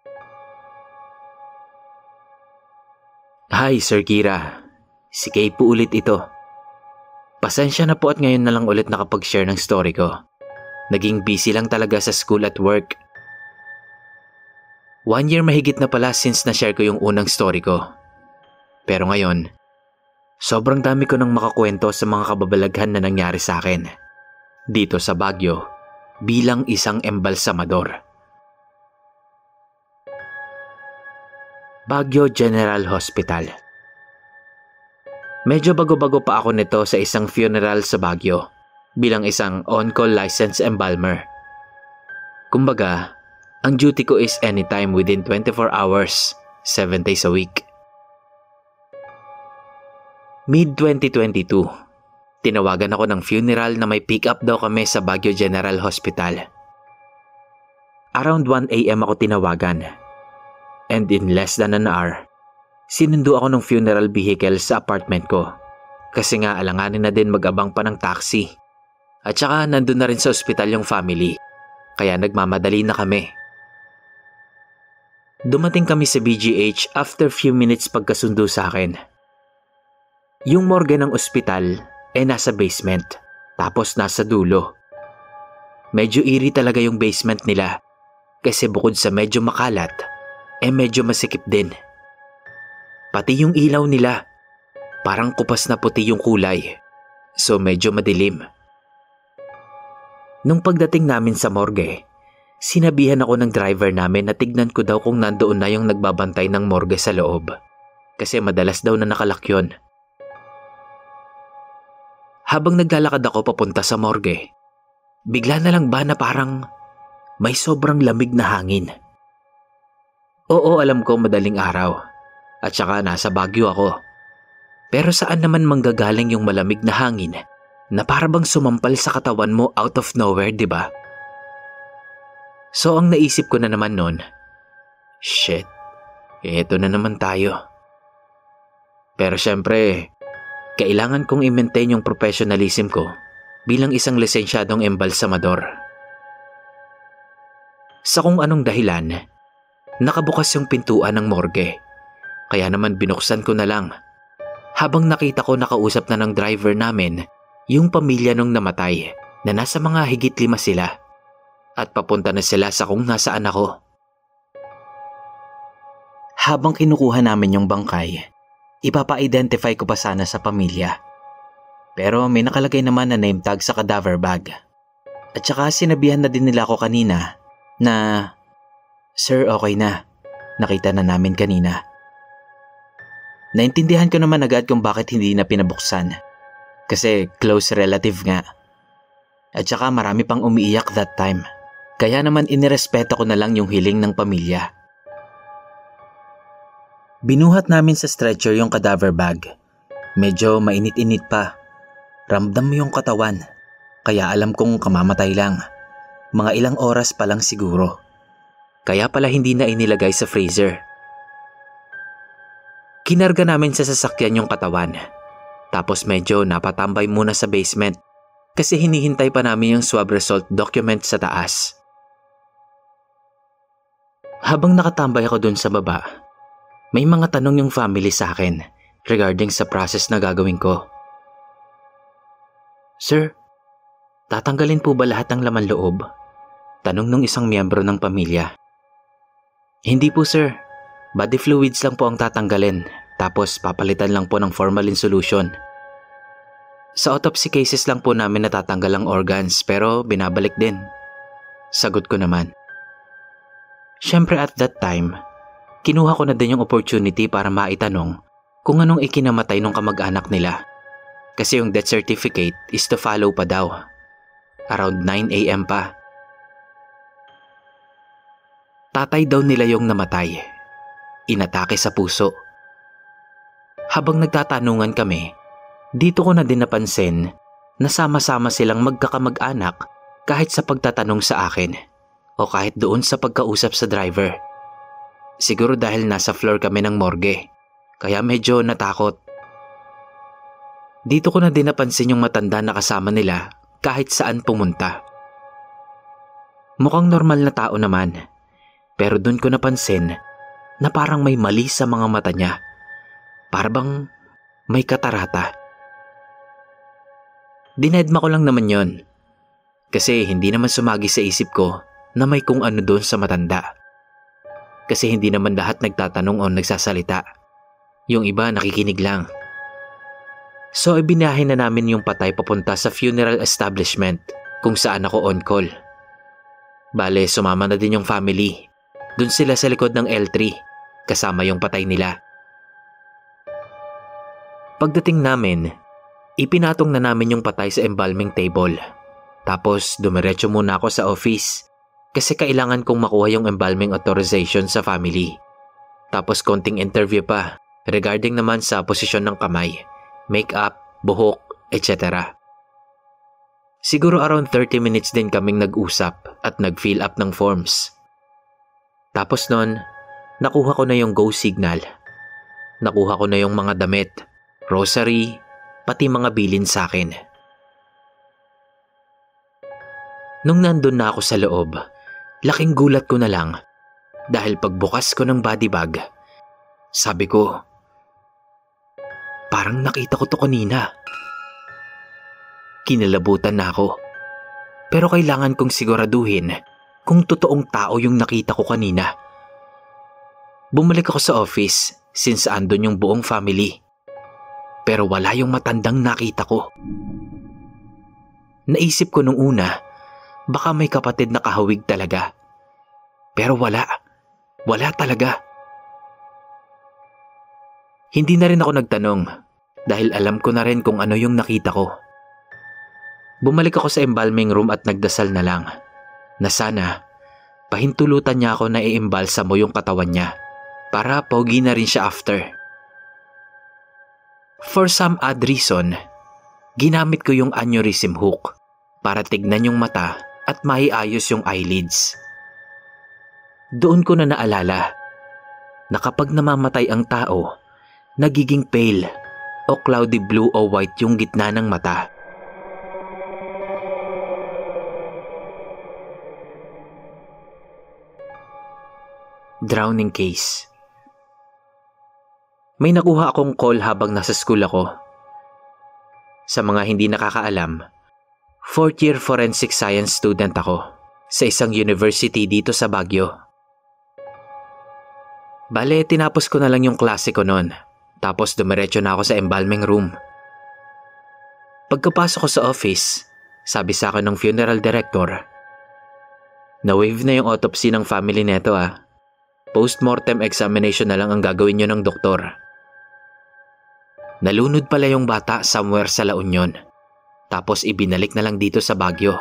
Hi, Sir Kira. Si Kay po ulit ito. Pasensya na po at ngayon na lang ulit nakapag-share ng story ko. Naging busy lang talaga sa school at work. 1 year mahigit na pala since na-share ko yung unang story ko. Pero ngayon, sobrang dami ko nang makakwento sa mga kababalaghan na nangyari sa akin dito sa Baguio bilang isang embalsamador. Baguio General Hospital. Medyo bago-bago pa ako nito sa isang funeral sa Baguio bilang isang on-call licensed embalmer. Kumbaga, ang duty ko is anytime within 24 hours, 7 days a week. Mid-2022, tinawagan ako ng funeral na may pick-up daw kami sa Baguio General Hospital. Around 1 AM ako tinawagan. And in less than an hour, sinundo ako ng funeral vehicle sa apartment ko. Kasi nga alanganin na din mag-abang pa ng taxi. At saka nandun na rin sa ospital yung family. Kaya nagmamadali na kami. Dumating kami sa BGH after few minutes pagkasundo sa akin. Yung morgue ng ospital ay nasa basement, tapos nasa dulo. Medyo eerie talaga yung basement nila kasi bukod sa medyo makalat, medyo masikip din. Pati yung ilaw nila, parang kupas na puti yung kulay, so medyo madilim. Nung pagdating namin sa morgue, sinabihan ako ng driver namin na tignan ko daw kung nandoon na yung nagbabantay ng morgue sa loob. Kasi madalas daw na nakalak yun. Habang naglalakad ako papunta sa morgue, bigla na lang ba na parang may sobrang lamig na hangin. Oo, alam ko madaling araw at saka nasa Baguio ako. Pero saan naman manggagaling yung malamig na hangin na parabang sumampal sa katawan mo out of nowhere, di ba? So ang naisip ko na naman nun, shit, eto na naman tayo. Pero syempre, kailangan kong i-maintain yung professionalism ko bilang isang lisensyadong embalsamador. Sa kung anong dahilan, nakabukas yung pintuan ng morgue. Kaya naman binuksan ko na lang. Habang nakita ko nakausap na ng driver namin yung pamilya nung namatay na nasa mga higit 5 sila. At papunta na sila sa kung nasaan ako. Habang kinukuha namin yung bangkay, ipapa-identify ko pa sana sa pamilya. Pero may nakalagay naman na name tag sa cadaver bag. At saka sinabihan na din nila ako kanina na, "Sir, okay na. Nakita na namin kanina." Naintindihan ko naman agad kung bakit hindi na pinabuksan. Kasi close relative nga. At saka marami pang umiiyak that time. Kaya naman inirespeto ko na lang yung hiling ng pamilya. Binuhat namin sa stretcher yung cadaver bag. Medyo mainit-init pa. Ramdam mo yung katawan. Kaya alam kong kamamatay lang. Mga ilang oras pa lang siguro. Kaya pala hindi na inilagay sa freezer. Kinarga namin sa sasakyan yung katawan. Tapos medyo napatambay muna sa basement kasi hinihintay pa namin yung swab result document sa taas. Habang nakatambay ako dun sa baba, may mga tanong yung family sa akin regarding sa process na gagawin ko. "Sir, tatanggalin po ba lahat ng laman loob?" Tanong ng isang miyembro ng pamilya. "Hindi po sir, body fluids lang po ang tatanggalin, tapos papalitan lang po ng formalin solution. Sa autopsy cases lang po namin natatanggal ang organs pero binabalik din." Sagot ko naman. Siyempre at that time, kinuha ko na din yung opportunity para maitanong kung anong ikinamatay ng kamag-anak nila. Kasi yung death certificate is to follow pa daw. Around 9 AM pa. Tatay daw nila yung namatay. Inatake sa puso. Habang nagtatanungan kami, dito ko na din napansin na sama-sama silang magkakamag-anak kahit sa pagtatanong sa akin o kahit doon sa pagkausap sa driver. Siguro dahil nasa floor kami ng morgue, kaya medyo natakot. Dito ko na din napansin yung matanda na kasama nila kahit saan pumunta. Mukhang normal na tao naman, Pero dun ko napansin na parang may mali sa mga mata niya. Para bang may katarata. Dinedma ko lang naman yon. Kasi hindi naman sumagi sa isip ko na may kung ano doon sa matanda. Kasi hindi naman lahat nagtatanong o nagsasalita. Yung iba nakikinig lang. So ibinahin na namin yung patay papunta sa funeral establishment kung saan ako on call. Bale, sumama na din yung family. Doon sila sa likod ng L3 kasama yung patay nila. Pagdating namin, ipinatong na namin yung patay sa embalming table. Tapos dumiretso muna ako sa office kasi kailangan kong makuha yung embalming authorization sa family. Tapos konting interview pa regarding naman sa posisyon ng kamay, makeup, buhok, etc. Siguro around 30 minutes din kaming nag-usap at nag-fill up ng forms. Tapos nun, nakuha ko na yung go signal. Nakuha ko na yung mga damit, rosary, pati mga bilin sa akin. Nung nandun na ako sa loob, laking gulat ko na lang dahil pagbukas ko ng body bag, sabi ko, parang nakita ko to kanina. Kinalabutan na ako, pero kailangan kong siguraduhin kung totoong tao yung nakita ko kanina. Bumalik ako sa office since andun yung buong family, pero wala yung matandang nakita ko. Naisip ko nung una, baka may kapatid na kahawig talaga. Pero wala talaga. Hindi na rin ako nagtanong dahil alam ko na rin kung ano yung nakita ko. Bumalik ako sa embalming room at nagdasal na lang na sana pahintulutan niya ako na i-embalsamo yung katawan niya para pogi na rin siya after. For some odd reason, ginamit ko yung aneurysm hook para tignan yung mata at maiayos yung eyelids. Doon ko na naalala na kapag namamatay ang tao, nagiging pale o cloudy blue o white yung gitna ng mata. Drowning case. May nakuha akong call habang nasa school ako. Sa mga hindi nakakaalam, 4th year forensic science student ako sa isang university dito sa Baguio. Bale, tinapos ko na lang yung klase ko noon. Tapos dumiretso na ako sa embalming room. Pagkapasok ko sa office, sabi sa akin ng funeral director, na-waive na yung autopsy ng family neto ah. Post-mortem examination na lang ang gagawin nyo ng doktor. Nalunod pala yung bata somewhere sa La Union. Tapos ibinalik na lang dito sa Baguio.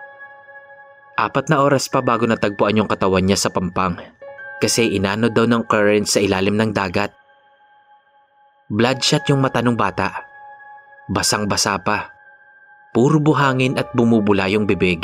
4 na oras pa bago natagpuan yung katawan niya sa Pampang. Kasi inano daw ng current sa ilalim ng dagat. Bloodshot yung mata ng bata. Basang-basa pa. Puro buhangin at bumubula yung bibig.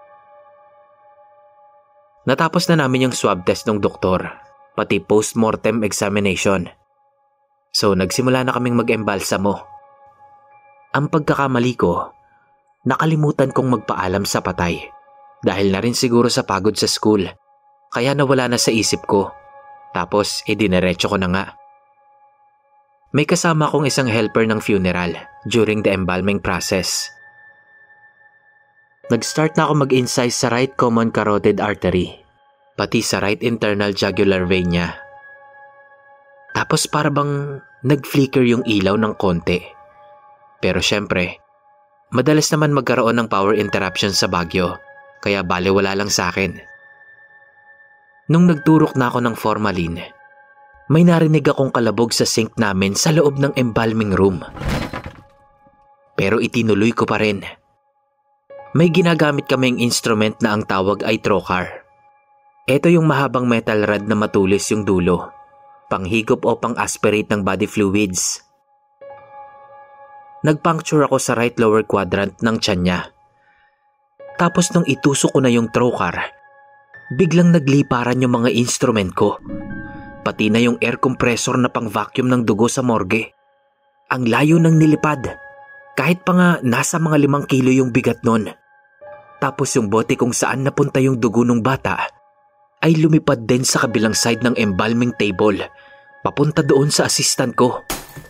Natapos na namin yung swab test ng doktor, pati post-mortem examination. So nagsimula na kaming mag-embalsamo. Ang pagkakamali ko, nakalimutan kong magpaalam sa patay. Dahil na rin siguro sa pagod sa school, kaya nawala na sa isip ko. Tapos diniretso ko na nga. May kasama akong isang helper ng funeral during the embalming process. Nag-start na ako mag-incise sa right common carotid artery, pati sa right internal jugular vein niya. Tapos para bang nag-flicker yung ilaw ng konti. Pero syempre, madalas naman magkaroon ng power interruption sa Baguio, kaya balewala lang sa akin. Nung nagturok na ako ng formalin, may narinig akong kalabog sa sink namin sa loob ng embalming room. Pero itinuloy ko pa rin. May ginagamit kaming instrument na ang tawag ay trocar. Ito yung mahabang metal rod na matulis yung dulo, panghigop o pang-aspirate ng body fluids. Nagpuncture ako sa right lower quadrant ng tiyan niya. Tapos nung itusok ko na yung trocar, biglang nagliparan yung mga instrument ko. Pati na yung air compressor na pang-vacuum ng dugo sa morgue. Ang layo ng nilipad. Kahit pa nga nasa mga 5 kilo yung bigat nun. Tapos yung bote kung saan napunta yung dugo ng bata, ay lumipad din sa kabilang side ng embalming table, papunta doon sa assistant ko.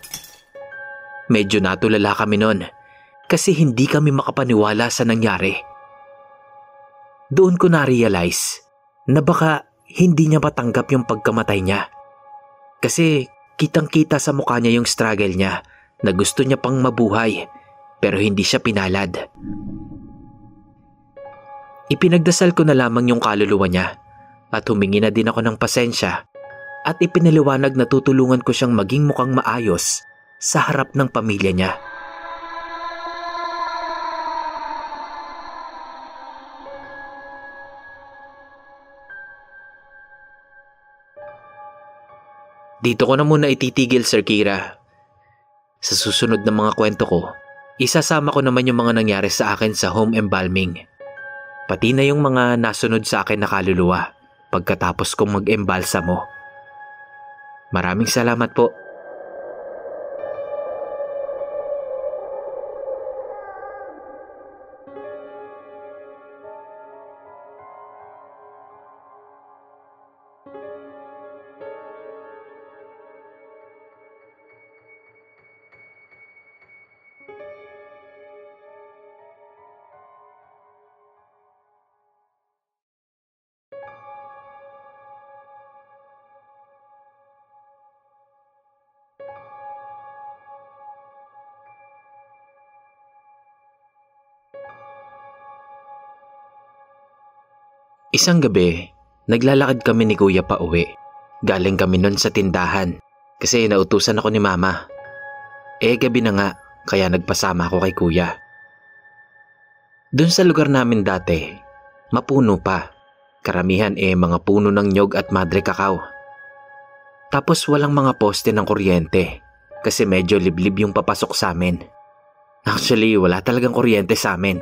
Medyo natulala kami nun kasi hindi kami makapaniwala sa nangyari. Doon ko na-realize na baka hindi niya matanggap yung pagkamatay niya. Kasi kitang-kita sa mukha niya yung struggle niya na gusto niya pang mabuhay pero hindi siya pinalad. Ipinagdasal ko na lamang yung kaluluwa niya at humingi na din ako ng pasensya at ipinaliwanag na tutulungan ko siyang maging mukhang maayos sa harap ng pamilya niya. Dito ko na muna ititigil, Sir Kira. Sa susunod na mga kwento ko, isasama ko naman yung mga nangyari sa akin sa home embalming. Pati na yung mga nasunod sa akin na kaluluwa pagkatapos kong mag-embalsamo. Maraming salamat po. Isang gabi, naglalakad kami ni Kuya pa uwi. Galing kami nun sa tindahan kasi nautusan ako ni Mama. Gabi na nga, kaya nagpasama ako kay Kuya. Doon sa lugar namin dati, mapuno pa. Karamihan mga puno ng nyog at madre kakao. Tapos walang mga poste ng kuryente kasi medyo liblib yung papasok sa amin. Actually, wala talagang kuryente sa amin.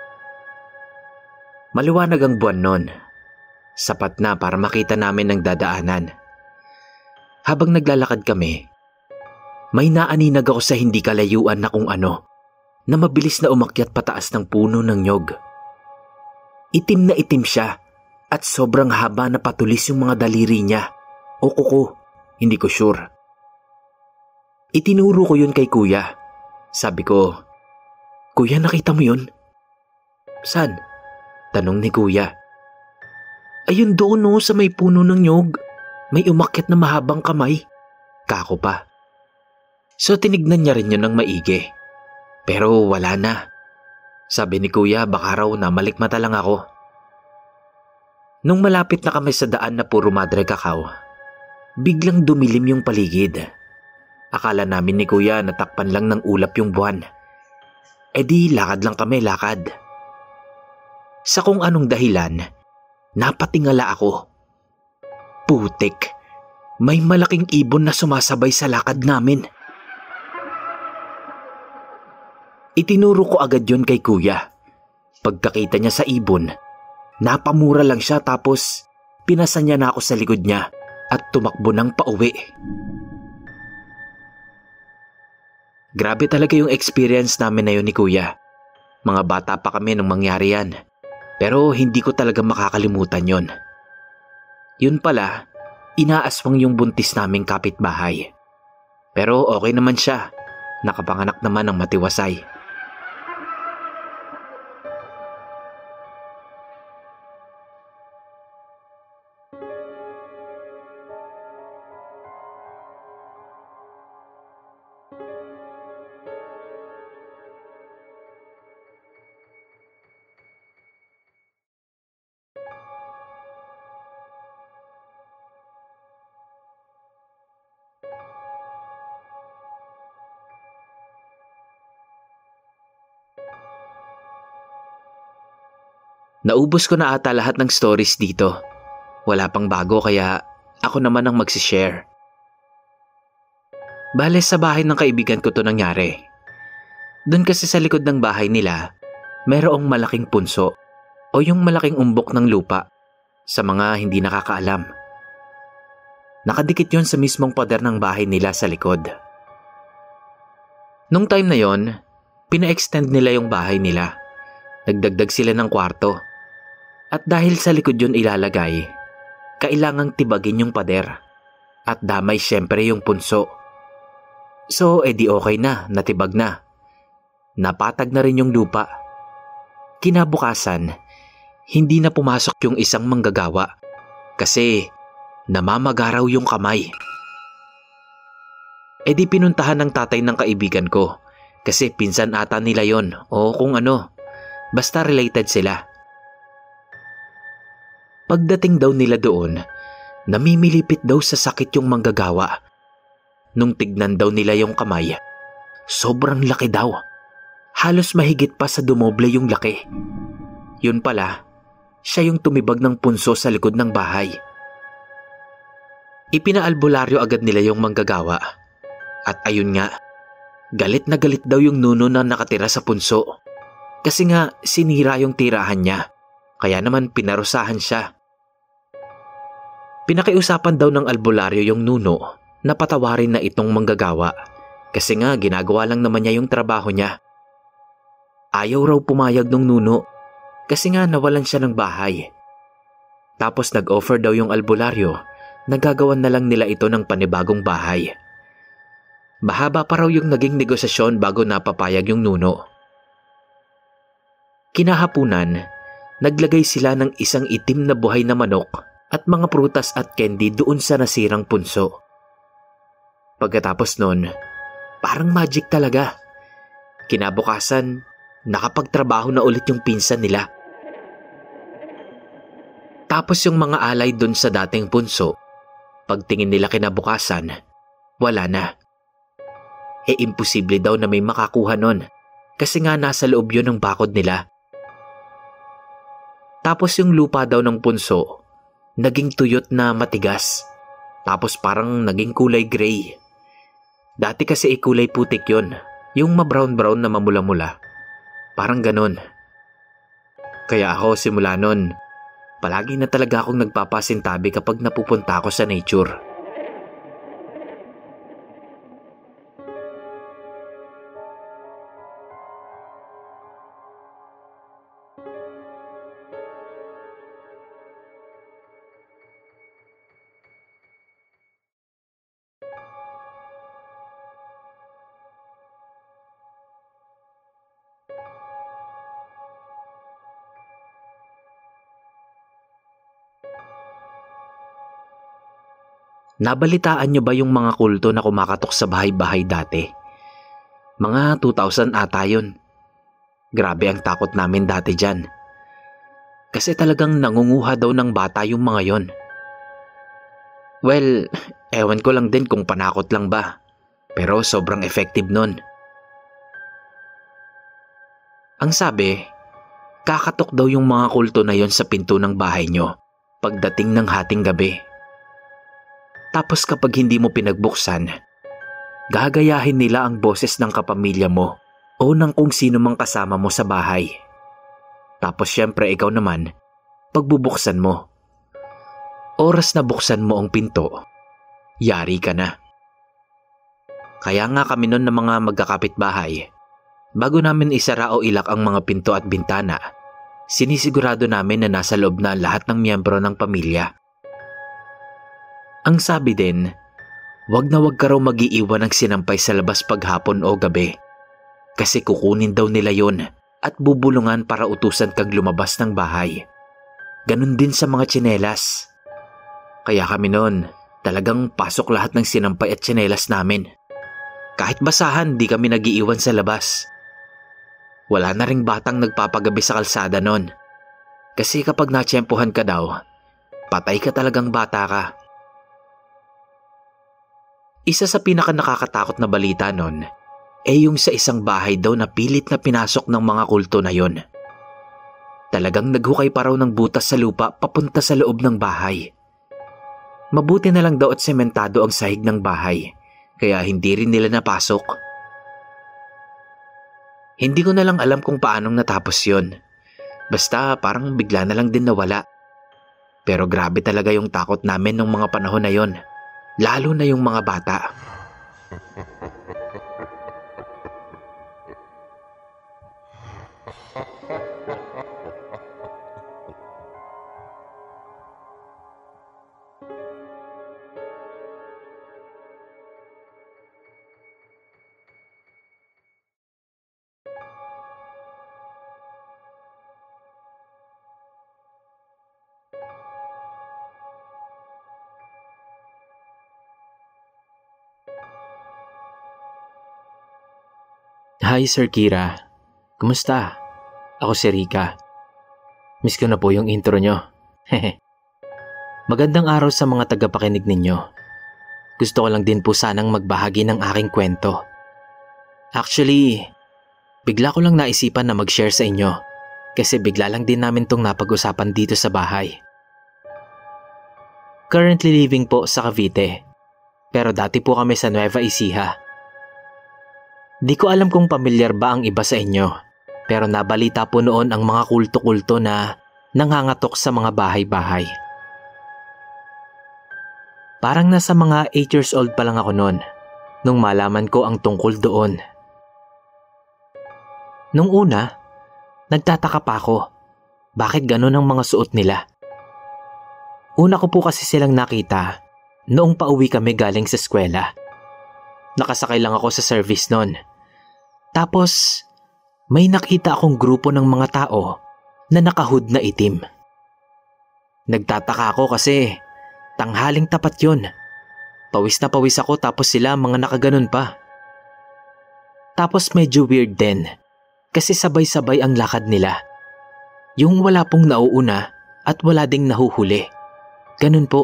Maliwanag ang buwan nun. Sapat na para makita namin ang dadaanan. Habang naglalakad kami, may naaninag ako sa hindi kalayuan na kung ano, na mabilis na umakyat pataas ng puno ng nyog. Itim na itim siya at sobrang haba na patulis yung mga daliri niya o kuko, hindi ko sure. Itinuro ko yun kay Kuya. Sabi ko, "Kuya, nakita mo yun?" "Saan?" tanong ni Kuya. "Ayun doon sa may puno ng nyog. May umakyat na mahabang kamay." Kako pa. So tinignan niya rin yun ng maigi. Pero wala na. Sabi ni Kuya baka raw namalikmata lang ako. Nung malapit na kami sa daan na puro madre kakao, biglang dumilim yung paligid. Akala namin ni Kuya natakpan lang ng ulap yung buwan. Di lakad lang kami, lakad. Sa kung anong dahilan, napatingala ako. Putik, may malaking ibon na sumasabay sa lakad namin. Itinuro ko agad yon kay Kuya. Pagkakita niya sa ibon, napamura lang siya tapos pinasa niya na ako sa likod niya at tumakbo ng pauwi. Grabe talaga yung experience namin na yun ni Kuya. Mga bata pa kami nung mangyari yan. Pero hindi ko talaga makakalimutan yon. Yun pala, inaaswang yung buntis naming kapitbahay. Pero okay naman siya. Nakapanganak naman ng matiwasay. Naubos ko na ata lahat ng stories dito. Wala pang bago kaya ako naman ang magsishare. Bale sa bahay ng kaibigan ko to nangyari. Doon kasi sa likod ng bahay nila, mayroong malaking punso o yung malaking umbok ng lupa sa mga hindi nakakaalam. Nakadikit yon sa mismong pader ng bahay nila sa likod. Nung time na yon, pina-extend nila yung bahay nila. Nagdagdag sila ng kwarto. At dahil sa likod yun ilalagay, kailangang tibagin yung pader. At damay syempre yung punso. So edi okay na, natibag na. Napatag na rin yung lupa. Kinabukasan, hindi na pumasok yung isang manggagawa kasi namamagaraw yung kamay. Edi pinuntahan ng tatay ng kaibigan ko kasi pinsan ata nila yon o kung ano, basta related sila. Pagdating daw nila doon, namimilipit daw sa sakit yung manggagawa. Nung tignan daw nila yung kamay, sobrang laki daw. Halos mahigit pa sa dumoble yung laki. Yun pala, siya yung tumibag ng punso sa likod ng bahay. Ipinaalbularyo agad nila yung manggagawa. At ayun nga, galit na galit daw yung nuno na nakatira sa punso. Kasi nga sinira yung tirahan niya, kaya naman pinarusahan siya. Pinakiusapan daw ng albularyo yung nuno na patawarin na itong manggagawa kasi nga ginagawa lang naman niya yung trabaho niya. Ayaw raw pumayag ng nuno kasi nga nawalan siya ng bahay. Tapos nag-offer daw yung albularyo na gagawan na lang nila ito ng panibagong bahay. Mahaba pa raw yung naging negosasyon bago napapayag yung nuno. Kinahapunan, naglagay sila ng isang itim na buhay na manok at mga prutas at candy doon sa nasirang punso. Pagkatapos nun, parang magic talaga. Kinabukasan, nakapagtrabaho na ulit yung pinsan nila. Tapos yung mga alay doon sa dating punso, pagtingin nila kinabukasan, wala na. Imposible daw na may makakuha nun kasi nga nasa loob yun ng bakod nila. Tapos yung lupa daw ng punso, naging tuyot na matigas. Tapos parang naging kulay gray. Dati kasi kulay putik yun, yung ma-brown-brown na mamula-mula. Parang ganon. Kaya ako simula nun, palagi na talaga akong nagpapasintabi kapag napupunta ako sa nature. Nabalitaan niyo ba yung mga kulto na kumakatok sa bahay-bahay dati? Mga 2000 ata yun. Grabe ang takot namin dati dyan. Kasi talagang nangunguha daw ng bata yung mga yon. Well, ewan ko lang din kung panakot lang ba. Pero sobrang effective nun. Ang sabi, kakatok daw yung mga kulto na yon sa pinto ng bahay nyo pagdating ng hating gabi. Tapos kapag hindi mo pinagbuksan, gagayahin nila ang boses ng kapamilya mo o ng kung sino mang kasama mo sa bahay. Tapos syempre ikaw naman, pagbubuksan mo. Oras na buksan mo ang pinto, yari ka na. Kaya nga kami nun ng mga magkakapitbahay, bago namin isara o ilak ang mga pinto at bintana, sinisigurado namin na nasa loob na lahat ng miyembro ng pamilya. Ang sabi din, wag na wag ka raw mag-iiwan ng sinampay sa labas paghapon o gabi. Kasi kukunin daw nila yon at bubulungan para utusan kang lumabas ng bahay. Ganun din sa mga tsinelas. Kaya kami noon, talagang pasok lahat ng sinampay at tsinelas namin. Kahit basahan, di kami nag-iiwan sa labas. Wala na ring batang nagpapagabi sa kalsada noon. Kasi kapag natsyempohan ka daw, patay ka talagang bata ka. Isa sa pinaka nakakatakot na balita nun yung sa isang bahay daw na pilit na pinasok ng mga kulto na yon. Talagang naghukay pa raw ng butas sa lupa papunta sa loob ng bahay. Mabuti na lang daw at sementado ang sahig ng bahay, kaya hindi rin nila napasok. Hindi ko na lang alam kung paanong natapos yon. Basta parang bigla na lang din nawala. Pero grabe talaga yung takot namin nung mga panahon na yon. Lalo na yung mga bata. Hi Sir Kira, kumusta? Ako si Rika. Miss ko na po yung intro nyo. Magandang araw sa mga tagapakinig ninyo. Gusto ko lang din po sanang magbahagi ng aking kwento. Actually, bigla ko lang naisipan na mag-share sa inyo kasi bigla lang din namin tong napag-usapan dito sa bahay. Currently living po sa Cavite, pero dati po kami sa Nueva Ecija. Di ko alam kung pamilyar ba ang iba sa inyo, pero nabalita po noon ang mga kulto-kulto na nangangatok sa mga bahay-bahay. Parang nasa mga 8 years old pa lang ako noon nung malaman ko ang tungkol doon. Nung una, nagtataka pa ako, bakit ganun ang mga suot nila? Una ko po kasi silang nakita noong pauwi kami galing sa eskwela. Nakasakay lang ako sa service noon. Tapos, may nakita akong grupo ng mga tao na nakahood na itim. Nagtataka ako kasi tanghaling tapat yun. Pawis na pawis ako tapos sila mga nakaganon pa. Tapos medyo weird din kasi sabay-sabay ang lakad nila. Yung wala pong nauuna at wala ding nahuhuli. Ganun po.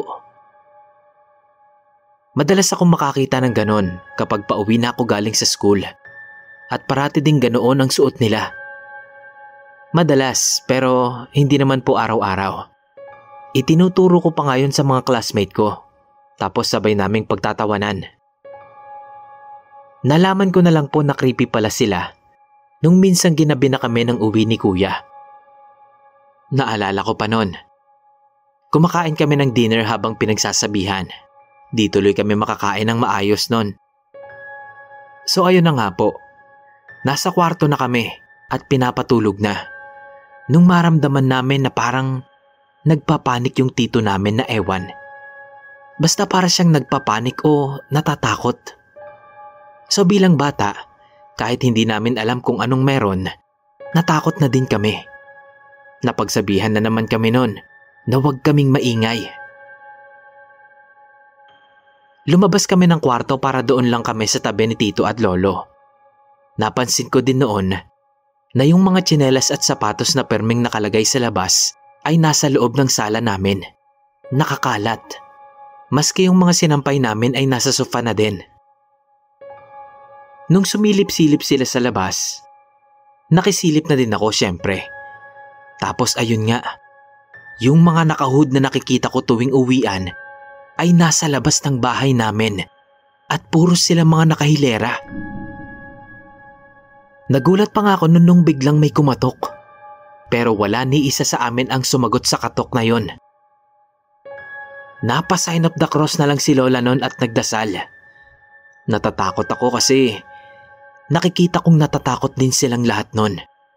Madalas akong makakita ng ganon kapag pauwi na ako galing sa school. At parati ding ganoon ang suot nila. Madalas pero hindi naman po araw-araw. Itinuturo ko pa ngayon sa mga classmate ko. Tapos sabay naming pagtatawanan. Nalaman ko na lang po na creepy pala sila nung minsan ginabi na kami ng uwi ni kuya. Naalala ko pa nun. Kumakain kami ng dinner habang pinagsasabihan. Di tuloy kami makakain ng maayos nun. So ayun na nga po. Nasa kwarto na kami at pinapatulog na. Nung maramdaman namin na parang nagpapanik yung tito namin na ewan. Basta para siyang nagpapanik o natatakot. So bilang bata, kahit hindi namin alam kung anong meron, natakot na din kami. Napagsabihan na naman kami nun na huwag kaming maingay. Lumabas kami ng kwarto para doon lang kami sa tabi ni tito at lolo. Napansin ko din noon na yung mga tsinelas at sapatos na perming nakalagay sa labas ay nasa loob ng sala namin. Nakakalat. Maski yung mga sinampay namin ay nasa sofa na din. Nung sumilip-silip sila sa labas, nakisilip na din ako syempre. Tapos ayun nga, yung mga nakahood na nakikita ko tuwing uwian ay nasa labas ng bahay namin at puro sila mga nakahilera. Nagulat pa nga ako nung biglang may kumatok. Pero wala ni isa sa amin ang sumagot sa katok na yon. Napa-sign of the cross na lang si Lola nun at nagdasal. Natatakot ako kasi nakikita kong natatakot din silang lahat nun.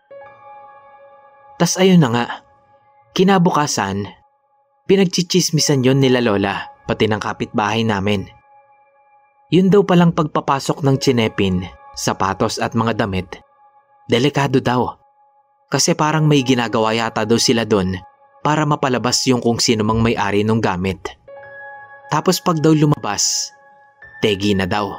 Tas ayun na nga, kinabukasan, pinagchichismisan yon nila Lola pati ng kapitbahay namin. Yun daw palang pagpapasok ng tsinepin, sapatos at mga damit, delikado daw. Kasi parang may ginagawa yata daw sila doon para mapalabas yung kung sino mang may-ari ng gamit. Tapos pag daw lumabas, tegi na daw.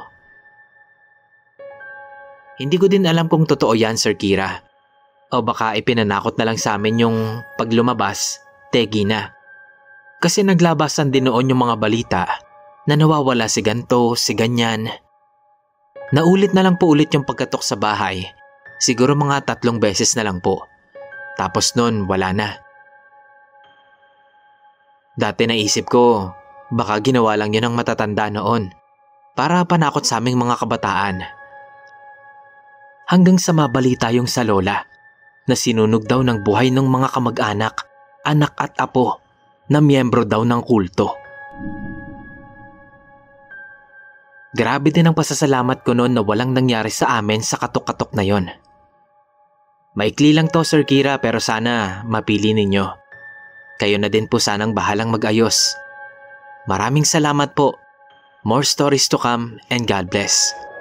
Hindi ko din alam kung totoo yan, Sir Kira. O baka ipinanakot na lang sa amin yung pag lumabas, tegi na. Kasi naglabasan din noon yung mga balita na nawawala si ganto, si ganyan. Naulit na lang po ulit yung pagkatok sa bahay. Siguro mga 3 beses na lang po. Tapos nun, wala na. Dati naisip ko, baka ginawa lang yun ng matatanda noon para panakot sa aming mga kabataan. Hanggang sa mabalita yung sa lola na sinunog daw ng buhay ng mga kamag-anak, anak at apo na miyembro daw ng kulto. Grabe din ang pasasalamat ko noon na walang nangyari sa amin sa katok-katok na yon. Maikli lang to, Sir Kira, pero sana mapili ninyo. Kayo na din po sanang bahalang mag-ayos. Maraming salamat po. More stories to come and God bless.